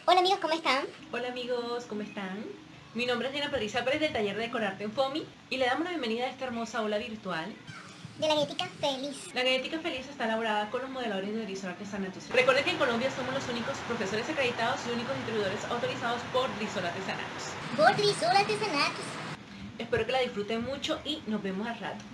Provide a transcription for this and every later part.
Hola amigos, ¿cómo están? Hola amigos, ¿cómo están? Mi nombre es Diana Patricia Pérez del taller de Decorarte en FOMI y le damos la bienvenida a esta hermosa aula virtual de la galletica feliz. La galletica feliz está elaborada con los modeladores de Rizol Artesanatos. Recuerden que en Colombia somos los únicos profesores acreditados y únicos distribuidores autorizados por Rizol Artesanatos. Por Rizol Artesanatos. Espero que la disfruten mucho y nos vemos al rato.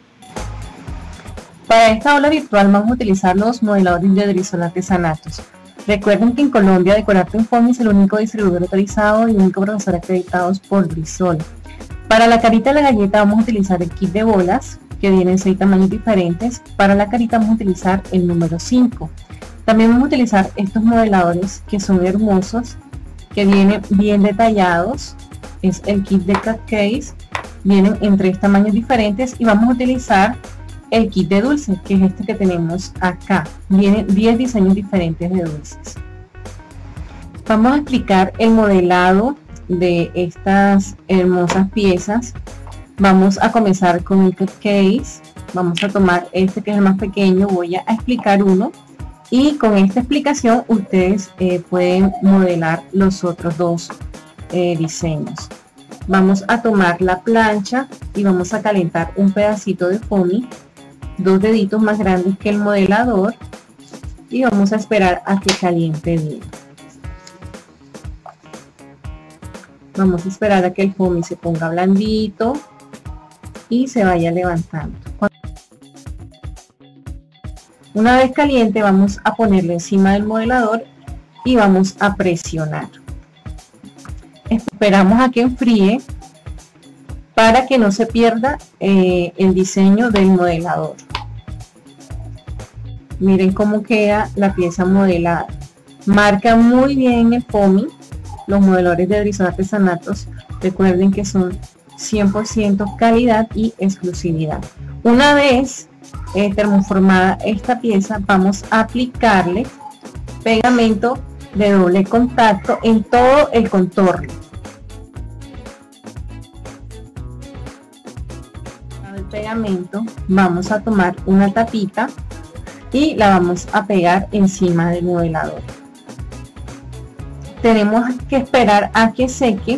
Para esta aula virtual vamos a utilizar los modeladores de Rizol Artesanatos. Recuerden que en Colombia Decorarte en FOMI es el único distribuidor autorizado y único profesor acreditados por Rizol. Para la carita de la galleta vamos a utilizar el kit de bolas, que viene en 6 tamaños diferentes. Para la carita vamos a utilizar el número 5. También vamos a utilizar estos modeladores que son hermosos, que vienen bien detallados. Es el kit de cupcakes, vienen en 3 tamaños diferentes y vamos a utilizar el kit de dulces, que es este que tenemos acá. Vienen 10 diseños diferentes de dulces. Vamos a explicar el modelado de estas hermosas piezas. Vamos a comenzar con el cupcakes. Vamos a tomar este que es el más pequeño, voy a explicar uno y con esta explicación ustedes pueden modelar los otros dos diseños. Vamos a tomar la plancha y vamos a calentar un pedacito de foamy, 2 deditos más grandes que el modelador, y vamos a esperar a que caliente bien. Vamos a esperar a que el foamy se ponga blandito y se vaya levantando. Una vez caliente vamos a ponerlo encima del modelador y vamos a presionar. Esperamos a que enfríe para que no se pierda el diseño del modelador. Miren cómo queda la pieza modelada. Marca muy bien el foamy. Los modeladores de Rizol Artesanatos, recuerden que son 100% calidad y exclusividad. Una vez termoformada esta pieza, vamos a aplicarle pegamento de doble contacto en todo el contorno. El pegamento, vamos a tomar una tapita y la vamos a pegar encima del modelador. Tenemos que esperar a que seque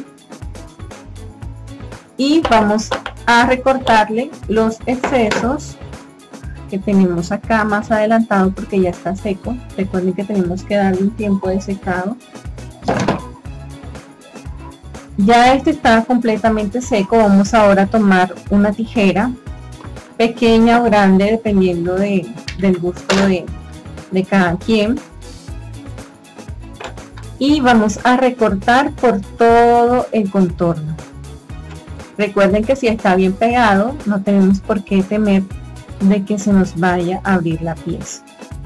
y vamos a recortarle los excesos que tenemos acá más adelantado porque ya está seco. Recuerden que tenemos que darle un tiempo de secado. Ya este está completamente seco. Vamos ahora a tomar una tijera pequeña o grande dependiendo del gusto de cada quien, y vamos a recortar por todo el contorno. Recuerden que si está bien pegado no tenemos por qué temer de que se nos vaya a abrir la pieza.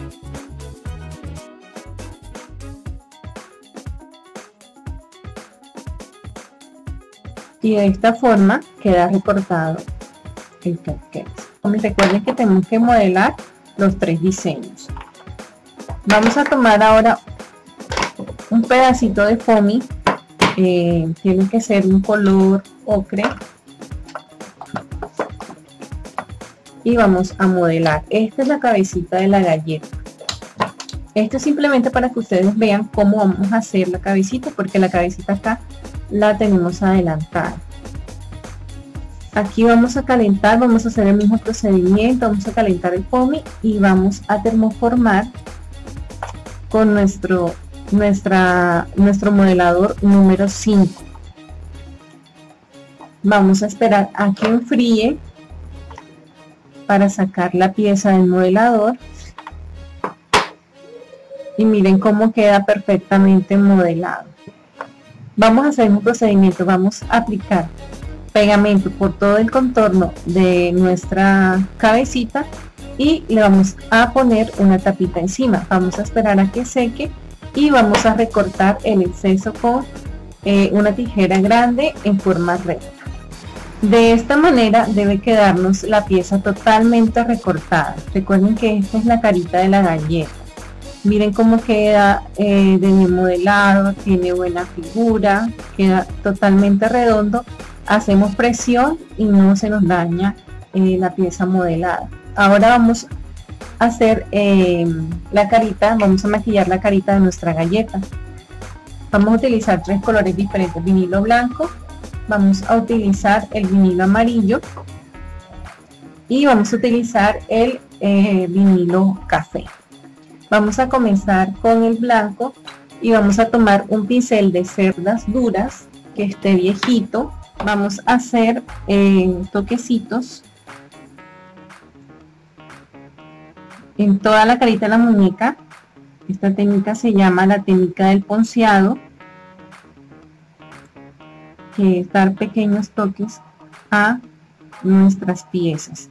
Y de esta forma queda recortado el cupcake. Recuerden que tenemos que modelar los 3 diseños. Vamos a tomar ahora un pedacito de foamy, tiene que ser un color ocre, y vamos a modelar. Esta es la cabecita de la galleta. Esto es simplemente para que ustedes vean cómo vamos a hacer la cabecita, porque la cabecita acá la tenemos adelantada. Aquí vamos a calentar, vamos a hacer el mismo procedimiento, vamos a calentar el foamy y vamos a termoformar con nuestro modelador número 5. Vamos a esperar a que enfríe para sacar la pieza del modelador y miren cómo queda perfectamente modelado. Vamos a hacer un procedimiento, vamos a aplicar pegamento por todo el contorno de nuestra cabecita y le vamos a poner una tapita encima. Vamos a esperar a que seque y vamos a recortar el exceso con una tijera grande en forma recta. De esta manera debe quedarnos la pieza totalmente recortada. Recuerden que esta es la carita de la galleta. Miren cómo queda de bien modelado, tiene buena figura, queda totalmente redondo. Hacemos presión y no se nos daña la pieza modelada. Ahora vamos a hacer la carita, vamos a maquillar la carita de nuestra galleta. Vamos a utilizar 3 colores diferentes: vinilo blanco, vamos a utilizar el vinilo amarillo y vamos a utilizar el vinilo café. Vamos a comenzar con el blanco y vamos a tomar un pincel de cerdas duras que esté viejito. Vamos a hacer toquecitos en toda la carita de la muñeca. Esta técnica se llama la técnica del ponceado, que es dar pequeños toques a nuestras piezas.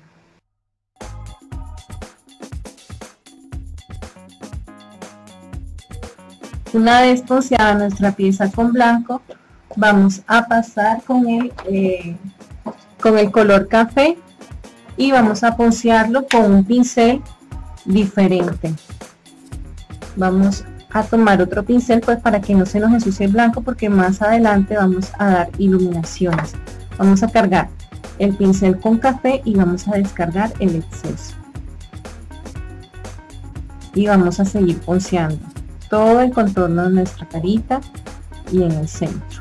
Una vez ponceada nuestra pieza con blanco, vamos a pasar con el color café y vamos a poncearlo con un pincel diferente. Vamos a tomar otro pincel pues para que no se nos ensucie el blanco, porque más adelante vamos a dar iluminaciones. Vamos a cargar el pincel con café y vamos a descargar el exceso. Y vamos a seguir ponceando todo el contorno de nuestra carita y en el centro.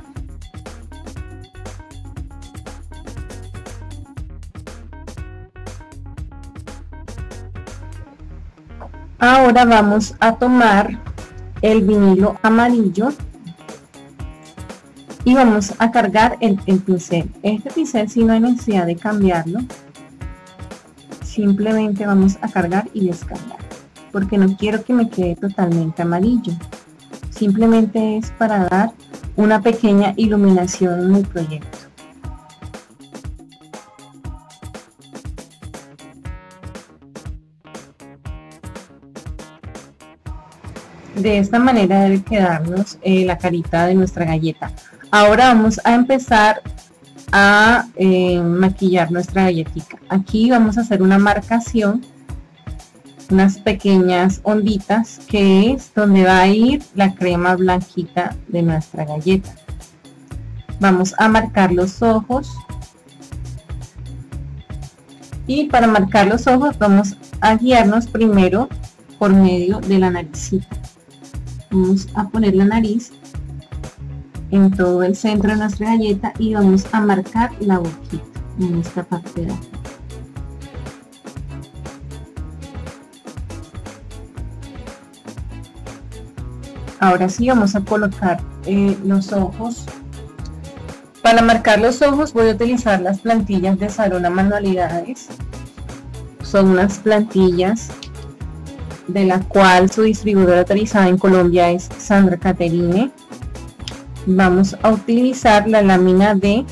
Ahora vamos a tomar el vinilo amarillo y vamos a cargar el pincel. Este pincel, si no hay necesidad de cambiarlo, simplemente vamos a cargar y descargar, porque no quiero que me quede totalmente amarillo. Simplemente es para dar una pequeña iluminación en el proyecto. De esta manera debe quedarnos la carita de nuestra galleta. Ahora vamos a empezar a maquillar nuestra galletita. Aquí vamos a hacer una marcación, unas pequeñas onditas, que es donde va a ir la crema blanquita de nuestra galleta. Vamos a marcar los ojos, y para marcar los ojos vamos a guiarnos primero por medio de la naricita. Vamos a poner la nariz en todo el centro de nuestra galleta y vamos a marcar la boquita en esta parte de aquí. Ahora sí vamos a colocar los ojos. Para marcar los ojos voy a utilizar las plantillas de Sarona Manualidades. Son unas plantillas de la cual su distribuidora autorizada en Colombia es Sandra Caterine. Vamos a utilizar la lámina D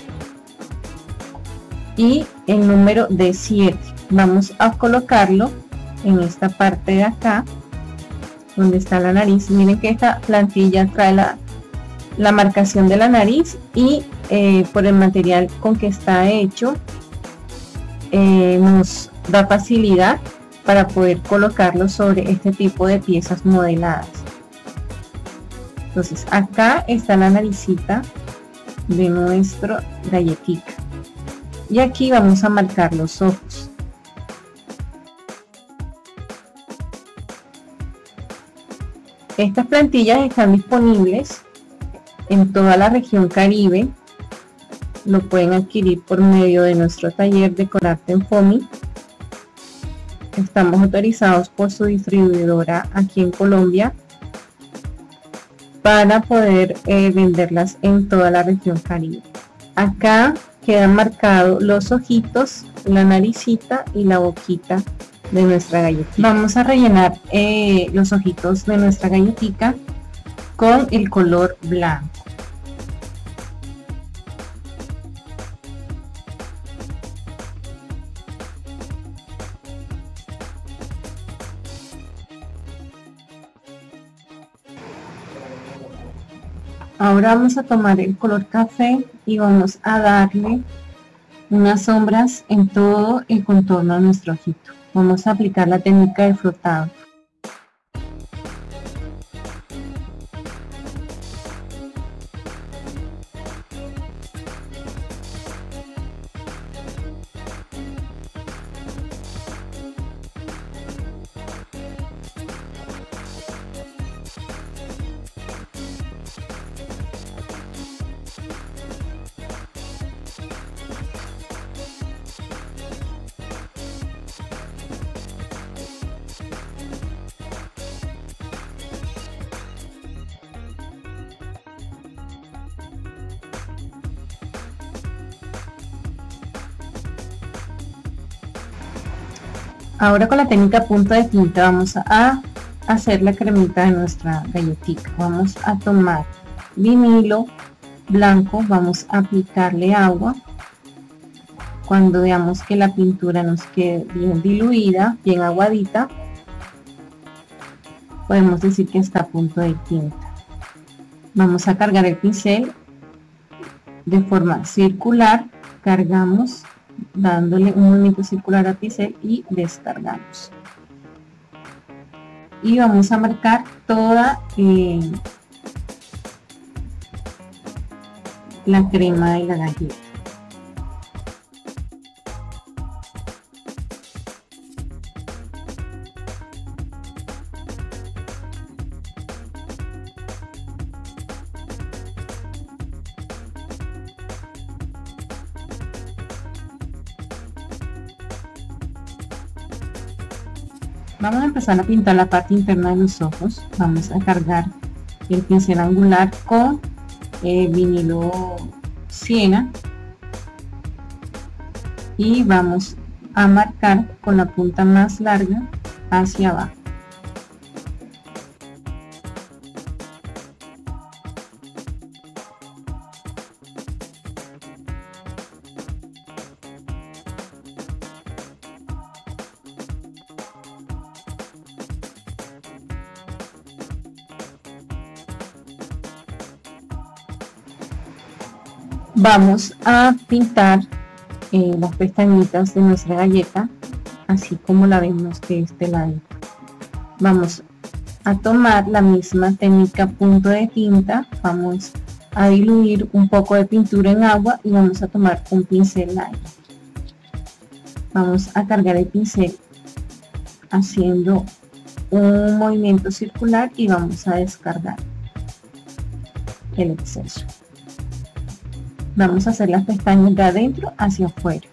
y el número D7. Vamos a colocarlo en esta parte de acá donde está la nariz. Miren que esta plantilla trae la marcación de la nariz y por el material con que está hecho nos da facilidad para poder colocarlo sobre este tipo de piezas modeladas. Entonces acá está la naricita de nuestro galletita y aquí vamos a marcar los ojos. Estas plantillas están disponibles en toda la región Caribe. Lo pueden adquirir por medio de nuestro taller Decorarte en Fomi. Estamos autorizados por su distribuidora aquí en Colombia para poder venderlas en toda la región Caribe. Acá quedan marcados los ojitos, la naricita y la boquita de nuestra galletita. Vamos a rellenar los ojitos de nuestra galletita con el color blanco. Ahora vamos a tomar el color café y vamos a darle unas sombras en todo el contorno de nuestro ojito. Vamos a aplicar la técnica de frotado. Ahora con la técnica punto de tinta vamos a hacer la cremita de nuestra galletita. Vamos a tomar vinilo blanco, vamos a aplicarle agua. Cuando veamos que la pintura nos quede bien diluida, bien aguadita, podemos decir que está a punto de tinta. Vamos a cargar el pincel de forma circular, cargamos dándole un movimiento circular al pincel y descargamos. Y vamos a marcar toda la crema de la galleta. Vamos a empezar a pintar la parte interna de los ojos. Vamos a cargar el pincel angular con vinilo siena y vamos a marcar con la punta más larga hacia abajo. Vamos a pintar las pestañitas de nuestra galleta, así como la vemos de este lado. Vamos a tomar la misma técnica punto de tinta, vamos a diluir un poco de pintura en agua y vamos a tomar un pincel aire. Vamos a cargar el pincel haciendo un movimiento circular y vamos a descargar el exceso. Vamos a hacer las pestañas de adentro hacia afuera.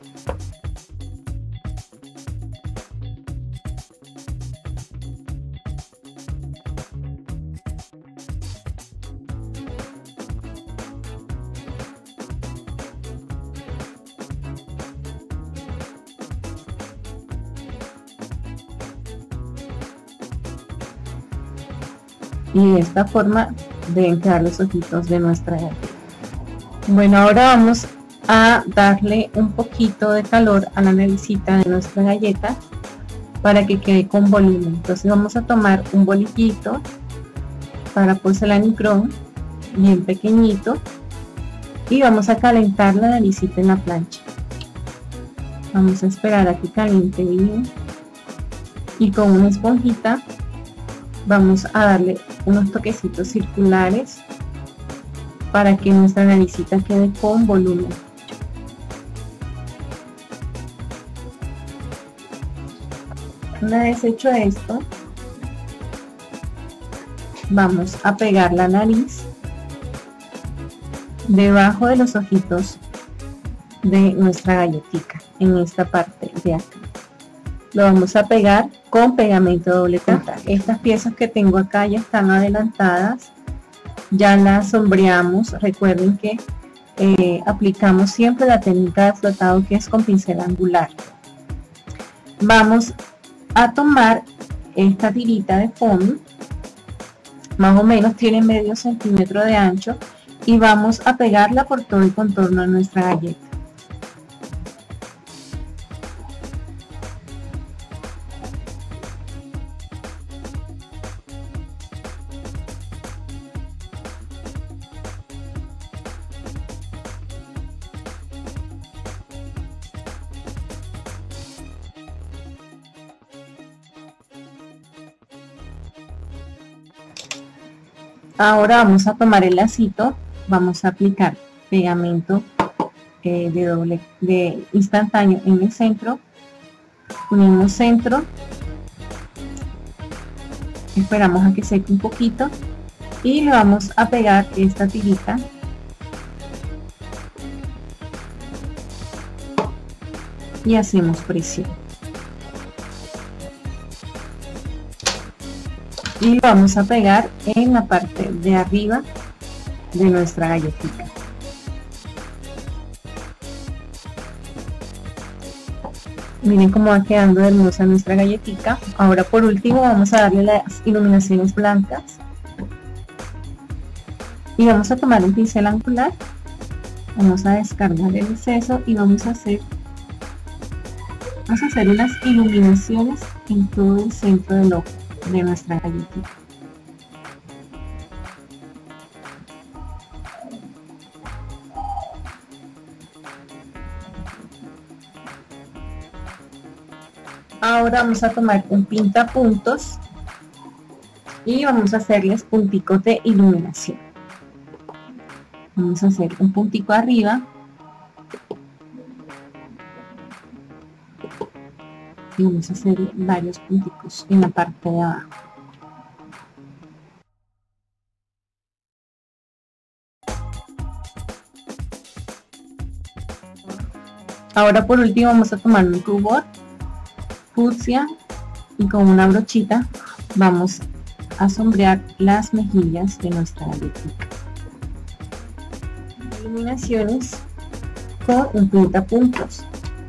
Y de esta forma deben quedar los ojitos de nuestra galleta. Bueno, ahora vamos a darle un poquito de calor a la naricita de nuestra galleta para que quede con volumen. Entonces vamos a tomar un bolillito para porcelanicrón bien pequeñito y vamos a calentar la naricita en la plancha. Vamos a esperar a que caliente bien y con una esponjita vamos a darle unos toquecitos circulares para que nuestra naricita quede con volumen. Una vez hecho esto, vamos a pegar la nariz debajo de los ojitos de nuestra galletita, en esta parte de aquí. Lo vamos a pegar con pegamento doble contacto. Estas piezas que tengo acá ya están adelantadas, ya las sombreamos. Recuerden que aplicamos siempre la técnica de flotado, que es con pincel angular. Vamos a tomar esta tirita de foamy, más o menos tiene medio centímetro de ancho, y vamos a pegarla por todo el contorno de nuestra galleta. Ahora vamos a tomar el lacito, vamos a aplicar pegamento de instantáneo en el centro, unimos centro, esperamos a que seque un poquito y le vamos a pegar esta tirita y hacemos presión. Y lo vamos a pegar en la parte de arriba de nuestra galletita. Miren cómo va quedando hermosa nuestra galletita. Ahora por último vamos a darle las iluminaciones blancas. Y vamos a tomar un pincel angular. Vamos a descargar el exceso y vamos a hacer unas iluminaciones en todo el centro del ojo de nuestra galletita. Ahora vamos a tomar un pintapuntos y vamos a hacerles punticos de iluminación. Vamos a hacer un puntico arriba y vamos a hacer varios punticos en la parte de abajo. Ahora por último vamos a tomar un rubor fucsia y con una brochita vamos a sombrear las mejillas de nuestra galletita. Iluminaciones con un pintapuntos.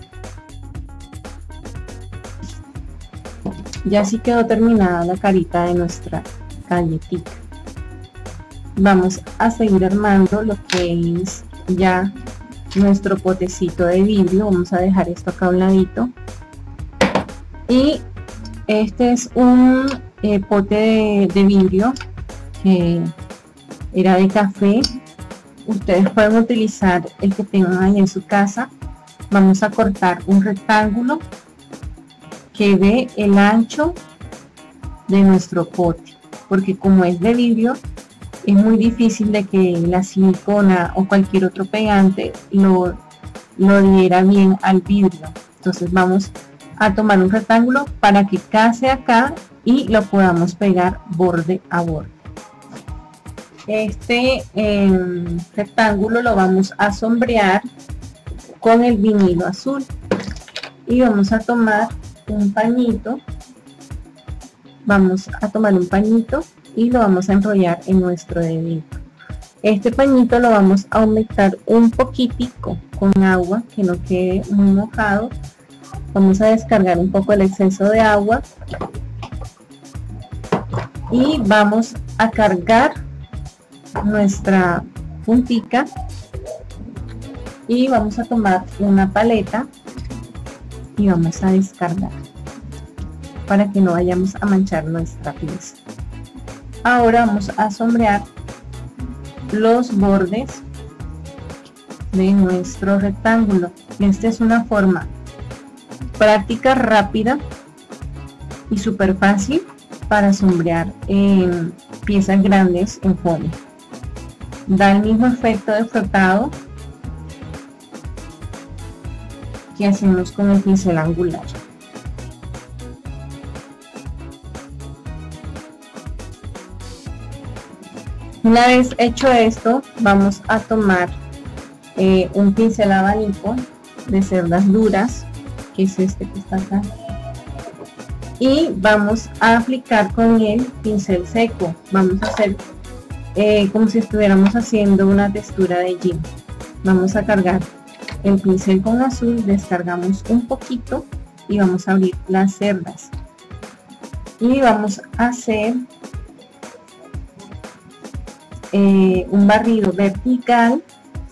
Ya así quedó terminada la carita de nuestra galletita. Vamos a seguir armando lo que es ya nuestro potecito de vidrio. Vamos a dejar esto acá a un ladito. Y este es un pote de vidrio que era de café. Ustedes pueden utilizar el que tengan ahí en su casa. Vamos a cortar un rectángulo que dé el ancho de nuestro pote, porque como es de vidrio es muy difícil de que la silicona o cualquier otro pegante lo diera bien al vidrio. Entonces vamos a tomar un rectángulo para que case acá y lo podamos pegar borde a borde. Este rectángulo lo vamos a sombrear con el vinilo azul y vamos a tomar un pañito. Vamos a tomar un pañito y lo vamos a enrollar en nuestro dedito. Este pañito lo vamos a humectar un poquitico con agua, que no quede muy mojado. Vamos a descargar un poco el exceso de agua y vamos a cargar nuestra puntica y vamos a tomar una paleta y vamos a descargar para que no vayamos a manchar nuestra pieza. Ahora vamos a sombrear los bordes de nuestro rectángulo. Esta es una forma práctica, rápida y súper fácil para sombrear en piezas grandes en folio. Da el mismo efecto de frotado que hacemos con el pincel angular. Una vez hecho esto, vamos a tomar un pincel abanico de cerdas duras, que es este que está acá, y vamos a aplicar con el pincel seco. Vamos a hacer como si estuviéramos haciendo una textura de gym. Vamos a cargar el pincel con azul, descargamos un poquito y vamos a abrir las cerdas y vamos a hacer un barrido vertical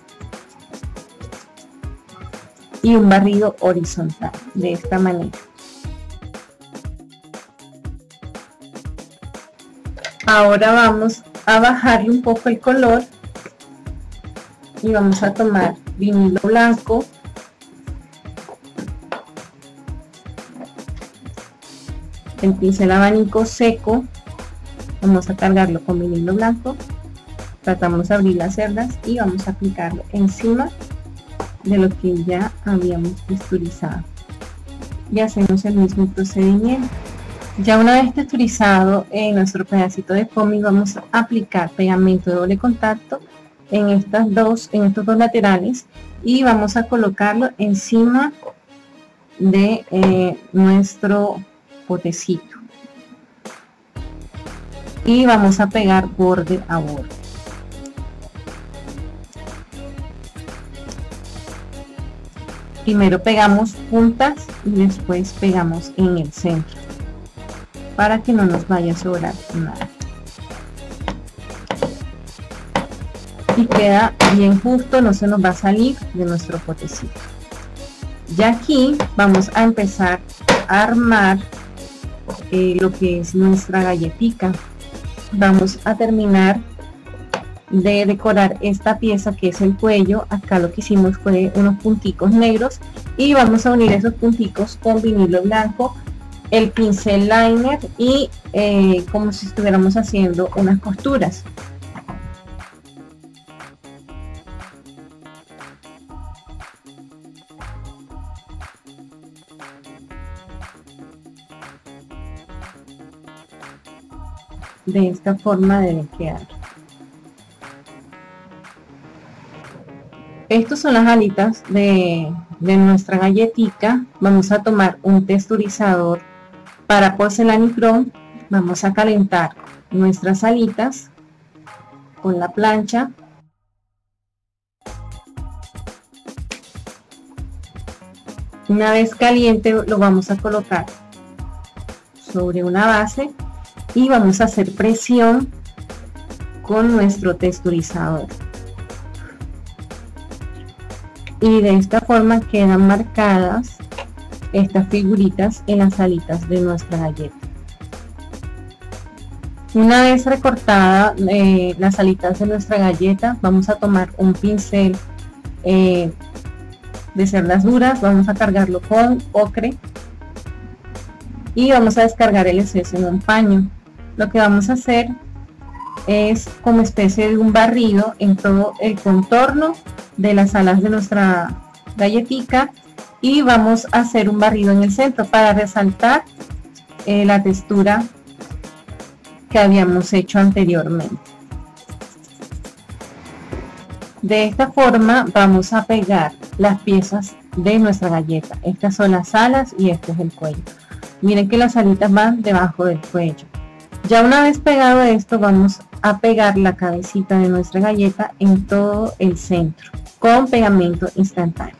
y un barrido horizontal de esta manera. Ahora vamos a bajarle un poco el color y vamos a tomar vinilo blanco, el pincel abanico seco, vamos a cargarlo con vinilo blanco, tratamos de abrir las cerdas y vamos a aplicarlo encima de lo que ya habíamos texturizado y hacemos el mismo procedimiento. Ya una vez texturizado en nuestro pedacito de cómic, vamos a aplicar pegamento de doble contacto en estos dos laterales y vamos a colocarlo encima de nuestro potecito y vamos a pegar borde a borde. Primero pegamos puntas y después pegamos en el centro para que no nos vaya a sobrar nada. Y queda bien justo, no se nos va a salir de nuestro potecito. Ya aquí vamos a empezar a armar lo que es nuestra galletica. Vamos a terminar de decorar esta pieza que es el cuello. Acá lo que hicimos fue unos punticos negros y vamos a unir esos punticos con vinilo blanco, el pincel liner y como si estuviéramos haciendo unas costuras. De esta forma debe quedar. Estas son las alitas de nuestra galletica. Vamos a tomar un texturizador para porcelanicrome. Vamos a calentar nuestras alitas con la plancha. Una vez caliente lo vamos a colocar sobre una base y vamos a hacer presión con nuestro texturizador. Y de esta forma quedan marcadas estas figuritas en las alitas de nuestra galleta. Una vez recortada las alitas de nuestra galleta, vamos a tomar un pincel de cerdas duras, vamos a cargarlo con ocre y vamos a descargar el exceso en un paño. Lo que vamos a hacer es como especie de un barrido en todo el contorno de las alas de nuestra galletica y vamos a hacer un barrido en el centro para resaltar la textura que habíamos hecho anteriormente. De esta forma vamos a pegar las piezas de nuestra galleta. Estas son las alas y este es el cuello. Miren que las alitas van debajo del cuello. Ya una vez pegado esto, vamos a pegar la cabecita de nuestra galleta en todo el centro con pegamento instantáneo.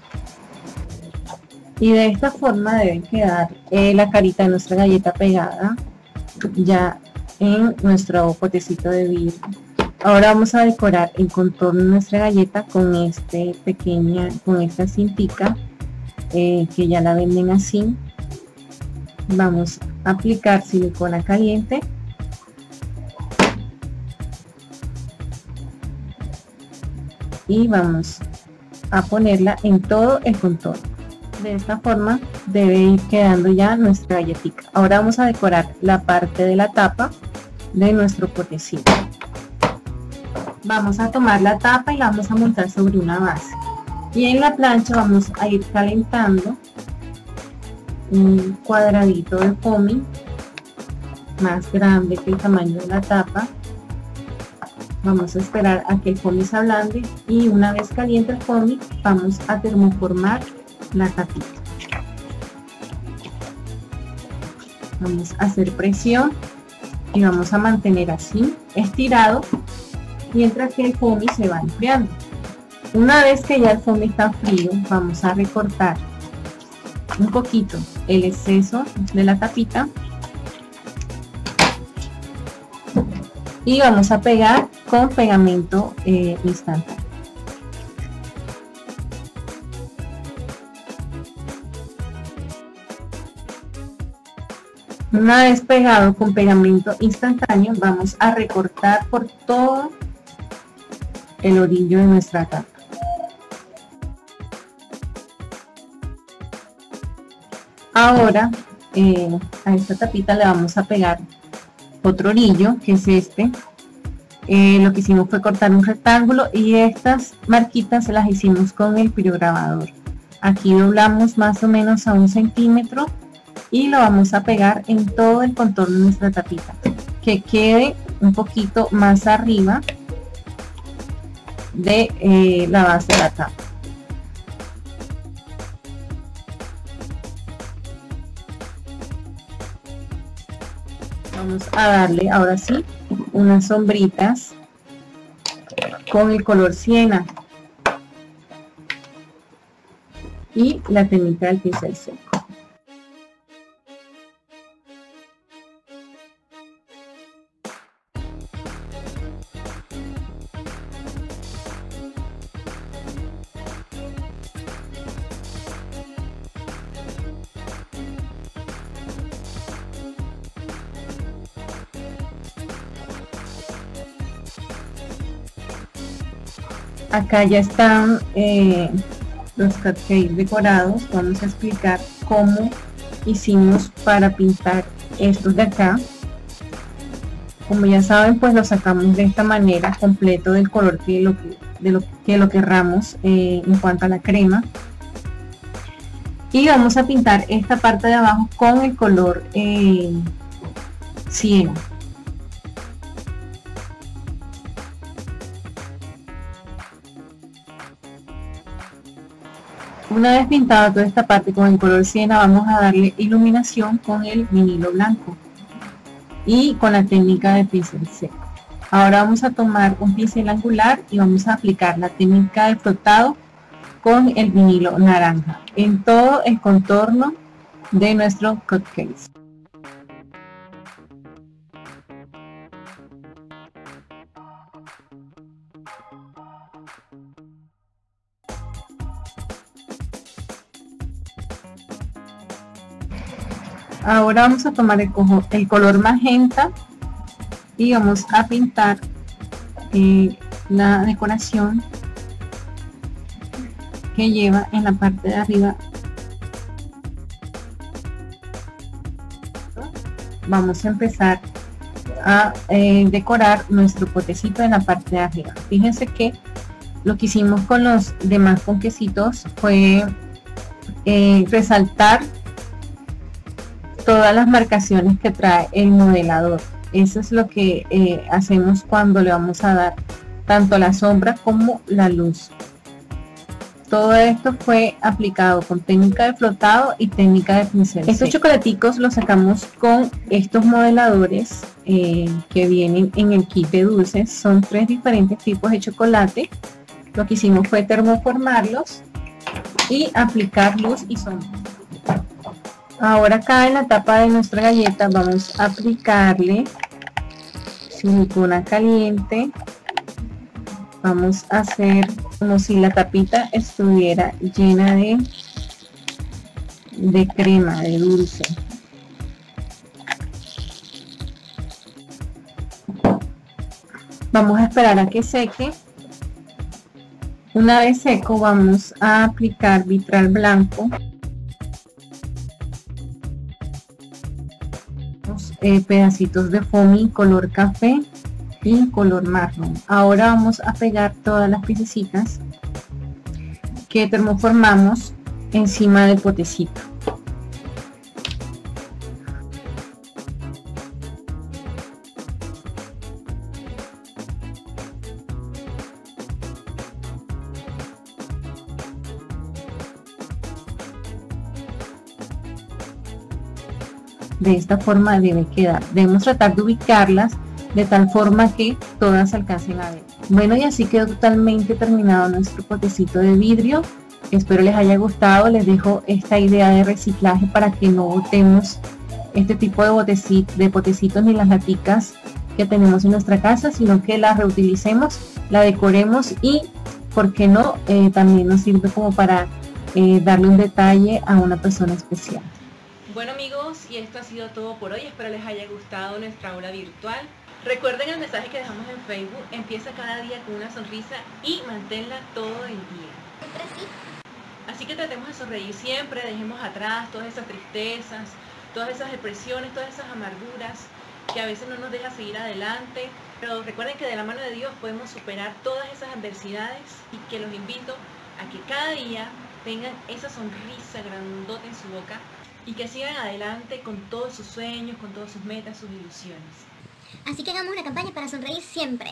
Y de esta forma debe quedar la carita de nuestra galleta pegada ya en nuestro potecito de vidrio. Ahora vamos a decorar el contorno de nuestra galleta con con esta cintica que ya la venden así. Vamos a aplicar silicona caliente y vamos a ponerla en todo el contorno. De esta forma debe ir quedando ya nuestra galletita. Ahora vamos a decorar la parte de la tapa de nuestro potecito. Vamos a tomar la tapa y la vamos a montar sobre una base y en la plancha vamos a ir calentando un cuadradito de foamy más grande que el tamaño de la tapa. Vamos a esperar a que el foamy se ablande y una vez caliente el foamy vamos a termoformar la tapita. Vamos a hacer presión y vamos a mantener así estirado mientras que el foamy se va enfriando. Una vez que ya el foamy está frío, vamos a recortar un poquito el exceso de la tapita y vamos a pegar con pegamento instantáneo. Una vez pegado con pegamento instantáneo, vamos a recortar por todo el orillo de nuestra tapa. Ahora a esta tapita le vamos a pegar otro orillo, que es este. Lo que hicimos fue cortar un rectángulo y estas marquitas se las hicimos con el pirograbador. Aquí doblamos más o menos a 1 centímetro y lo vamos a pegar en todo el contorno de nuestra tapita, que quede un poquito más arriba de la base de la tapa. Vamos a darle ahora sí unas sombritas con el color siena. y la técnica del pincel seco. Acá ya están los cupcakes decorados. Vamos a explicar cómo hicimos para pintar estos de acá. Como ya saben, pues lo sacamos de esta manera, completo del color que lo querramos en cuanto a la crema. Y vamos a pintar esta parte de abajo con el color cielo. Una vez pintada toda esta parte con el color siena, vamos a darle iluminación con el vinilo blanco y con la técnica de pincel seco. Ahora vamos a tomar un pincel angular y vamos a aplicar la técnica de frotado con el vinilo naranja en todo el contorno de nuestro cupcake. Ahora vamos a tomar el color magenta y vamos a pintar la decoración que lleva en la parte de arriba. Vamos a empezar a decorar nuestro potecito en la parte de arriba. Fíjense que lo que hicimos con los demás ponquecitos fue resaltar todas las marcaciones que trae el modelador. Eso es lo que hacemos cuando le vamos a dar tanto la sombra como la luz. Todo esto fue aplicado con técnica de flotado y técnica de pincel. Estos chocolaticos los sacamos con estos modeladores que vienen en el kit de dulces. Son 3 diferentes tipos de chocolate. Lo que hicimos fue termoformarlos y aplicar luz y sombra. Ahora acá en la tapa de nuestra galleta vamos a aplicarle silicona caliente. Vamos a hacer como si la tapita estuviera llena de crema, de dulce. Vamos a esperar a que seque. Una vez seco vamos a aplicar vitral blanco. Pedacitos de foamy color café y color marrón. Ahora vamos a pegar todas las piececitas que termoformamos encima del potecito. De esta forma debe quedar. Debemos tratar de ubicarlas de tal forma que todas alcancen a ver. Bueno, y así quedó totalmente terminado nuestro potecito de vidrio. Espero les haya gustado. Les dejo esta idea de reciclaje para que no botemos este tipo de potecitos ni las laticas que tenemos en nuestra casa, sino que las reutilicemos, la decoremos y, ¿por qué no? También nos sirve como para darle un detalle a una persona especial. Bueno amigos, y esto ha sido todo por hoy. Espero les haya gustado nuestra aula virtual. Recuerden el mensaje que dejamos en Facebook: empieza cada día con una sonrisa y manténla todo el día. Así que tratemos de sonreír siempre, dejemos atrás todas esas tristezas, todas esas depresiones, todas esas amarguras que a veces no nos deja seguir adelante. Pero recuerden que de la mano de Dios podemos superar todas esas adversidades, y que los invito a que cada día tengan esa sonrisa grandota en su boca y que sigan adelante con todos sus sueños, con todas sus metas, sus ilusiones. Así que hagamos una campaña para sonreír siempre.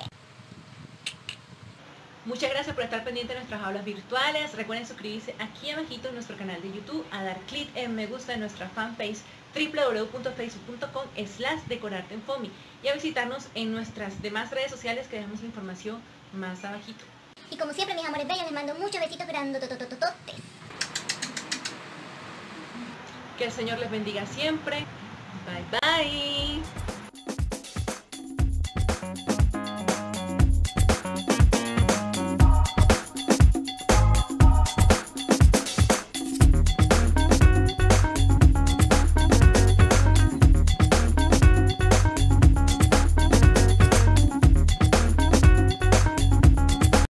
Muchas gracias por estar pendiente de nuestras aulas virtuales. Recuerden suscribirse aquí abajito en nuestro canal de YouTube, a dar clic en me gusta en nuestra fanpage www.facebook.com/decorarteNFoamy y a visitarnos en nuestras demás redes sociales, que dejamos la información más abajito. Y como siempre, mis amores bellos, les mando muchos besitos grandotototototes. Que el Señor les bendiga siempre. Bye bye.